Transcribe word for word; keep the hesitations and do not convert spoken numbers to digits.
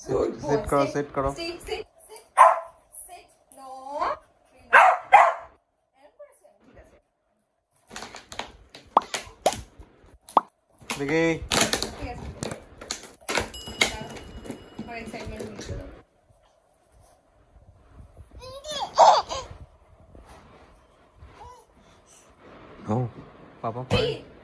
Sit करो, sit करो. Sit, sit, sit, sit. No. Biggy. और excitement मिल रहा है. No, Papa.